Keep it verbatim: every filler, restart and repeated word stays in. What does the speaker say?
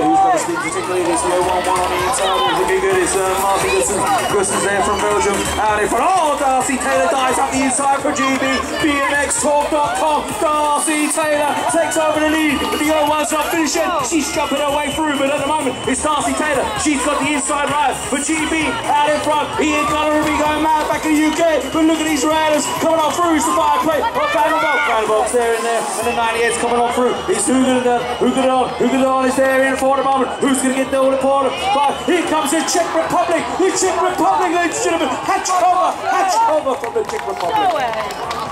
who's got to speak particularly this low one one on the inside. It's looking good. It's uh, Martin Gusson. Gusson's there from Belgium. Out in front. Oh, Darcy Taylor dives up the inside for G B. B M X Talk dot com. Darcy Taylor takes over the lead. But the oh one's not finished yet. She's jumping her way through, but at the moment it's Darcy Taylor. She's got the inside right. But G B out in front. Ian Gunner will be going mad back in the U K. But look at these riders coming on through. It's the fire play. Oh, Vanderbilt. Vanderbilt's there in there. And the ninety-eight's coming on through. It's Hugo Hugo Hugo is there in for the moment. Who's going to get the all important? But here comes the Czech Republic. The Czech Republic, ladies and gentlemen. Hatch cover. Hatch cover from the Czech Republic. No way.